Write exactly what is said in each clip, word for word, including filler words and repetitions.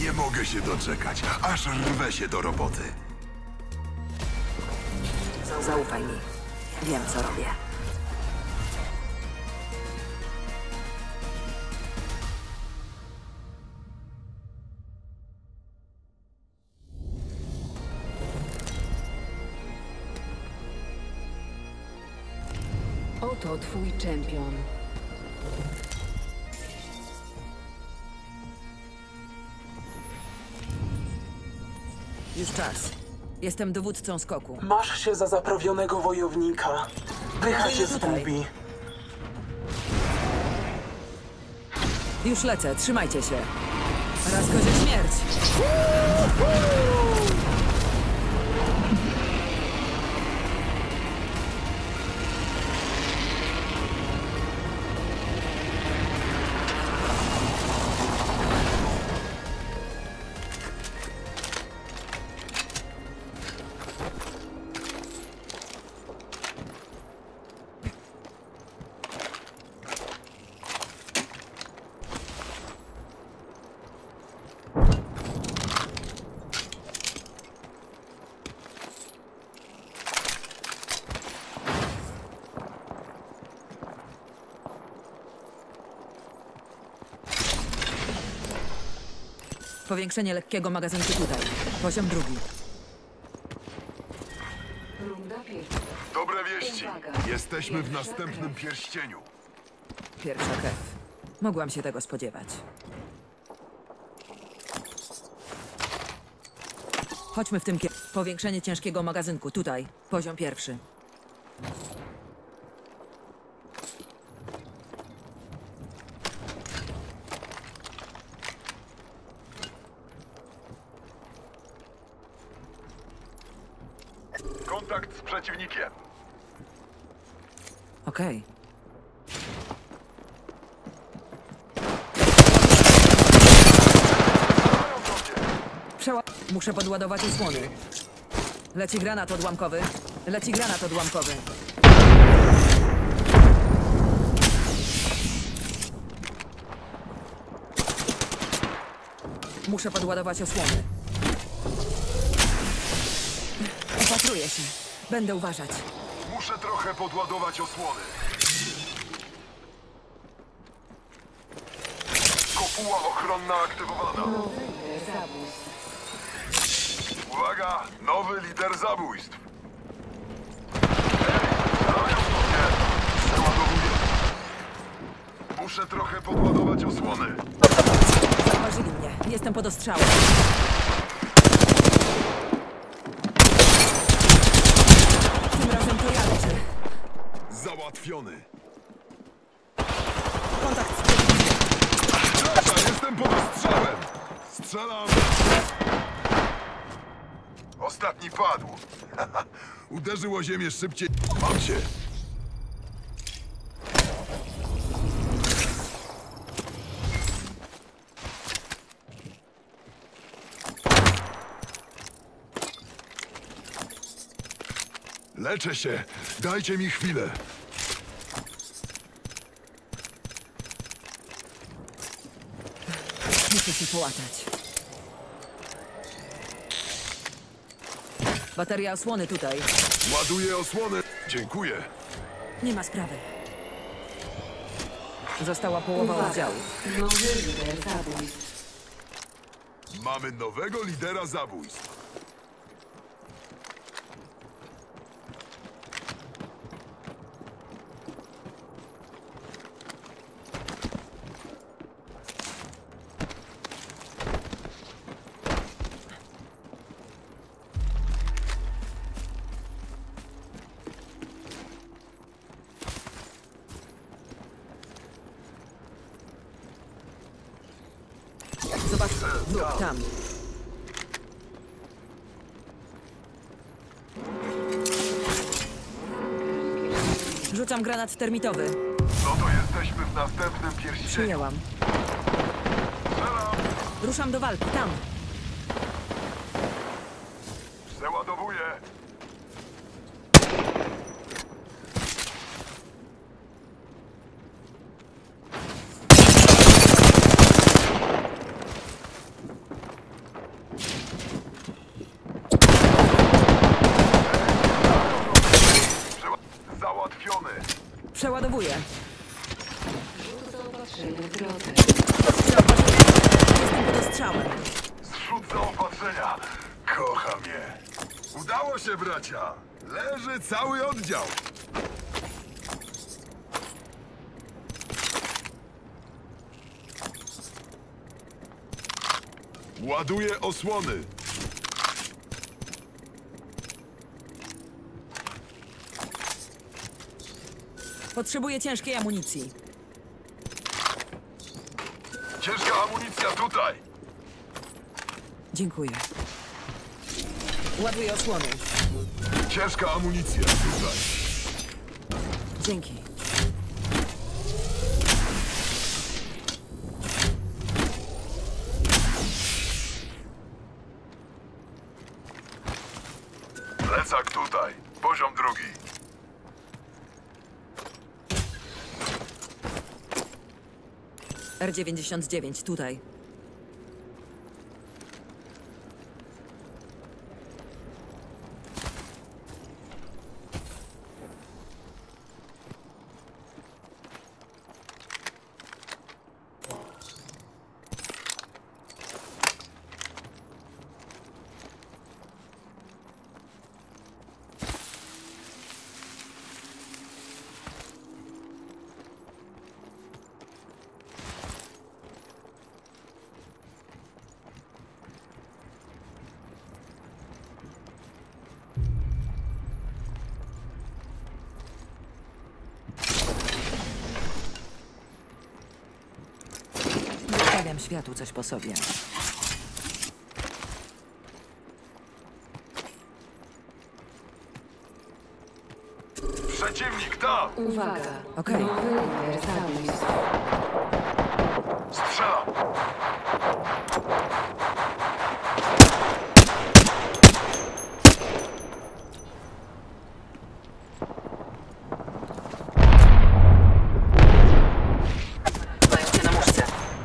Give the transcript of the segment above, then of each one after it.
Nie mogę się doczekać, aż rwę się do roboty. Zaufaj mi. Wiem, co robię. Oto twój czempion. Już czas. Jestem dowódcą skoku. Masz się za zaprawionego wojownika. Pycha cię zgubi. Już lecę, trzymajcie się. Raz kozie śmierć. Powiększenie lekkiego magazynku tutaj. Poziom drugi. Runda pierwsza. Dobre wieści. Jesteśmy w następnym pierścieniu. Pierwsza krew. Mogłam się tego spodziewać. Chodźmy w tym kierunku. Powiększenie ciężkiego magazynku tutaj. Poziom pierwszy. Kontakt z przeciwnikiem. Okej. Przeła... Muszę podładować osłony. Leci granat odłamkowy. Leci granat odłamkowy. Muszę podładować osłony. Opatruję się. Będę uważać. Muszę trochę podładować osłony. Kopuła ochronna aktywowana. Zabójstw. Uwaga! Nowy lider zabójstw. Ej, dają do mnie. Przeładowuję. Muszę trochę podładować osłony. Zauważyli mnie. Jestem pod ostrzałem. Tym razem to ja leczę. Załatwiony. Kontakt z przeciwnikiem. Lecza, jestem pod ostrzałem. Strzelam. Ostatni padł. Uderzył o ziemię szybciej. Mam cię. Leczę się. Dajcie mi chwilę. Muszę się połatać. Bateria osłony tutaj. Ładuję osłonę. Dziękuję. Nie ma sprawy. Została połowa Uwaga. oddziału. Nowy lider zabójstw. Mamy nowego lidera zabójstw. Zobacz, wróg tam. Rzucam granat termitowy. No to jesteśmy w następnym pierścieniu. Przyjęłam. Strzelam. Ruszam do walki, tam. Przeładowuję. osłony. Przeładowuję. Rzut zaopatrzenia w drodze. Jestem pod ostrzałem. Zrzut zaopatrzenia. Kocham je. Udało się, bracia. Leży cały oddział. Ładuję osłony. Potrzebuję ciężkiej amunicji. Ciężka amunicja tutaj. Dziękuję. Ładuję osłony. Ciężka amunicja tutaj. Dzięki. Plecak tutaj. Poziom drugi. R dziewięćdziesiąt dziewięć, tutaj. Zostawiam światu coś po sobie. Przeciwnik tam. Uwaga. Okej. Nowy lider zabójstw. Strzelam. Mają mnie na muszce.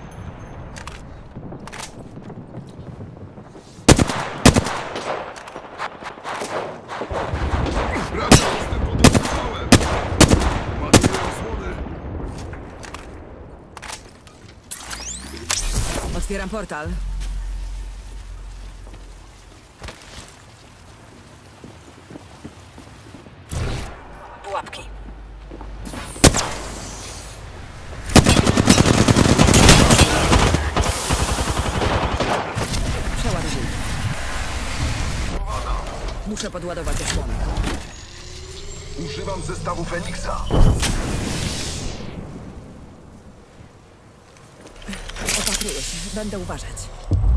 Bracia, jestem pod ostrzałem. Ładuję osłony. Otwieram portal. Pułapki. Przeładowuję. Muszę podładować osłonę. Używam zestawu Feniksa. Opatruję się. Będę uważać.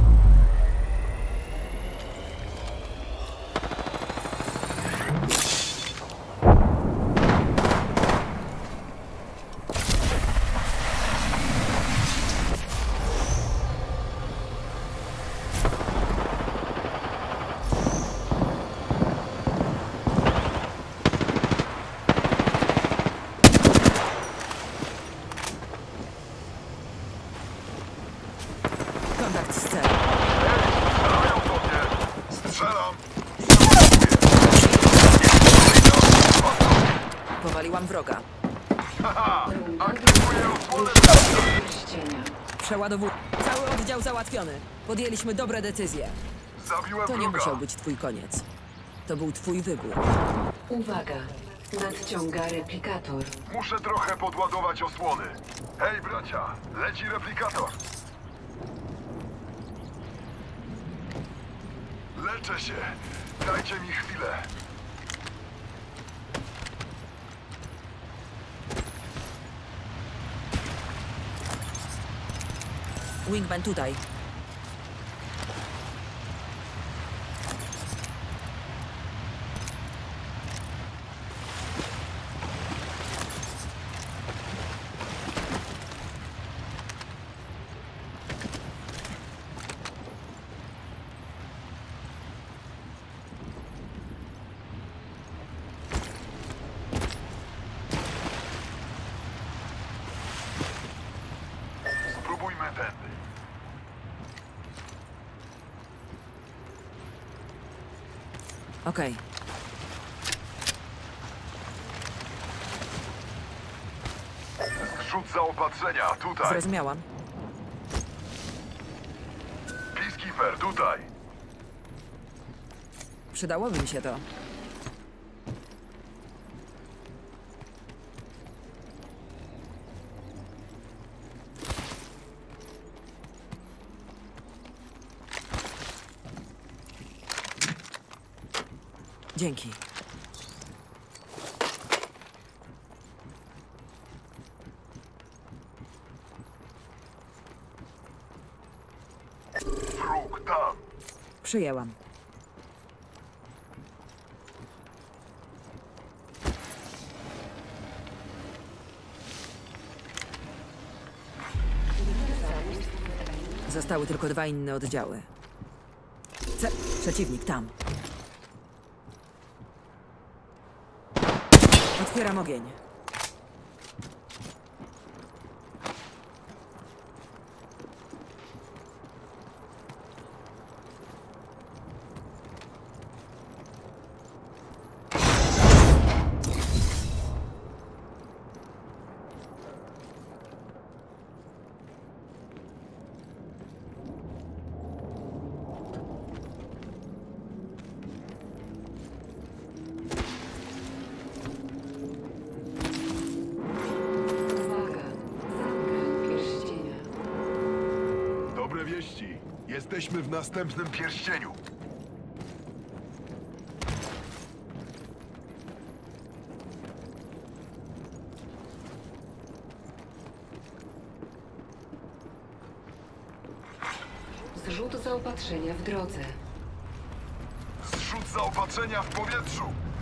Kontakt z celem. Strzelają do mnie. Strzelam. Powaliłam wroga. Haha. Runda Aktywuję druga. osłonę. Pierścienia. Przeładowuję. Cały oddział załatwiony. Podjęliśmy dobre decyzje. Zabiłem To nie wroga. musiał być twój koniec. To był twój wybór. Uwaga. Nadciąga replikator. Muszę trochę podładować osłony. Hej, bracia. Leci replikator. Leczę się. Dajcie mi chwilę. Wingman tutaj. Spróbujmy tędy. Okej. Zrzut zaopatrzenia, tutaj. Zrozumiałam. Peacekeeper, tutaj. Przydałoby mi się to. Dzięki. Wróg, tam. Przyjęłam. Zostały tylko dwa inne oddziały. Ce przeciwnik tam. Otwieram ogień. Uwaga! Zamek pierścienia. Dobre wieści. Jesteśmy w następnym pierścieniu. Zrzut zaopatrzenia w drodze. Zrzut zaopatrzenia w powietrzu.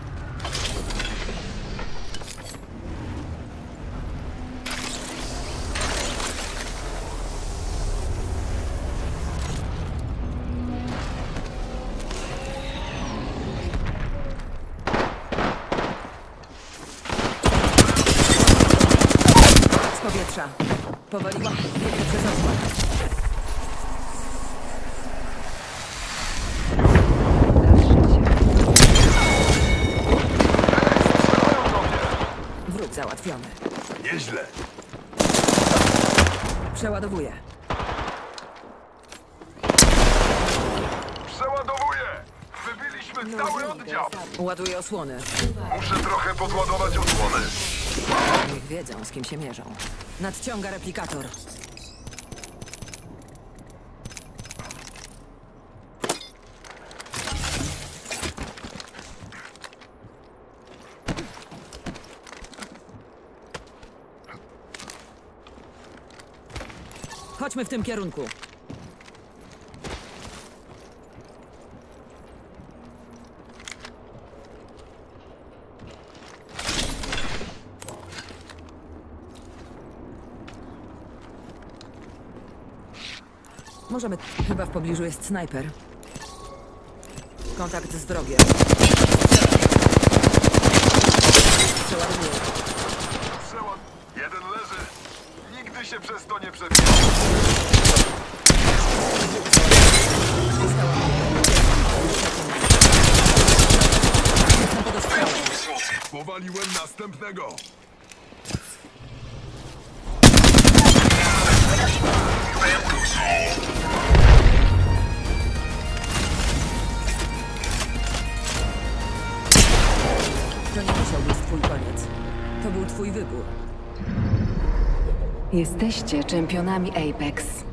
Z powietrza. Powoliłam. Biegnę przez osłon. Strzelają do mnie. Wróg załatwiony. Nieźle. Przeładowuję. Przeładowuję. Wybiliśmy cały oddział. Ładuję osłony. Muszę trochę podładować osłony. Niech wiedzą, z kim się mierzą. Nadciąga replikator. Chodźmy w tym kierunku. Możemy... Chyba w pobliżu jest snajper. Kontakt z wrogiem. Przeładowuję. Przeład... Jeden leży. Nigdy się przez to nie przebije. Jestem pod ostrzałem. Powaliłem następnego. To nie musiał być twój koniec. To był twój wybór. Jesteście czempionami Apex.